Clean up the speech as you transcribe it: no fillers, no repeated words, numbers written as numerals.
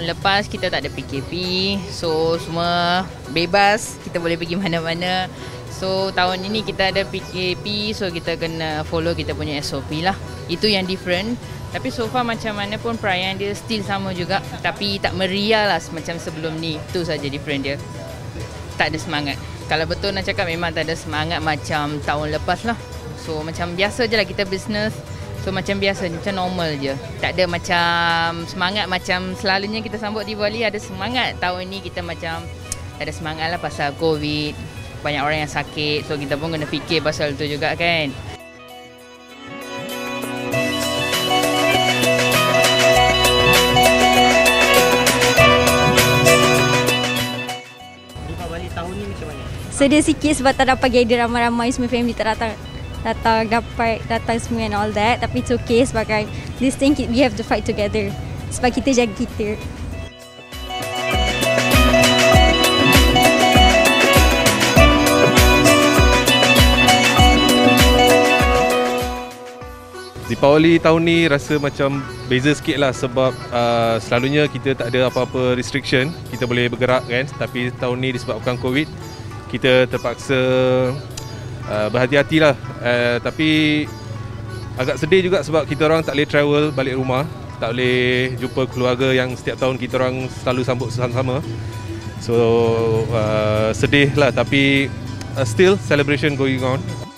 lepas kita tak ada PKP, so semua bebas, kita boleh pergi mana-mana. So tahun ini kita ada PKP, so kita kena follow kita punya SOP lah. Itu yang different. Tapi so far macam mana pun perayaan dia still sama juga, tapi tak meriah lah macam sebelum ni. Itu saja different dia. Tak ada semangat. Kalau betul nak cakap, memang tak ada semangat macam tahun lepas lah. So macam biasa je lah kita business. So macam biasa, macam normal je. Tak ada macam semangat macam selalunya kita sambut Diwali ada semangat. Tahun ni kita macam tak ada semangat lah pasal COVID. Banyak orang yang sakit, so kita pun kena fikir pasal tu juga kan. Tahun ni macam mana? Sedih sikit sebab tak dapat gather ramai-ramai, semua family tak datang semua and all that. Tapi it's okay sebab this thing we have to fight together sebab kita jaga kita. Deepawali tahun ni rasa macam beza sikit lah sebab selalunya kita tak ada apa-apa restriction, kita boleh bergerak kan, tapi tahun ni disebabkan COVID kita terpaksa berhati-hati lah, tapi agak sedih juga sebab kita orang tak boleh travel balik rumah, tak boleh jumpa keluarga yang setiap tahun kita orang selalu sambut sama-sama. So sedih lah, tapi still celebration going on.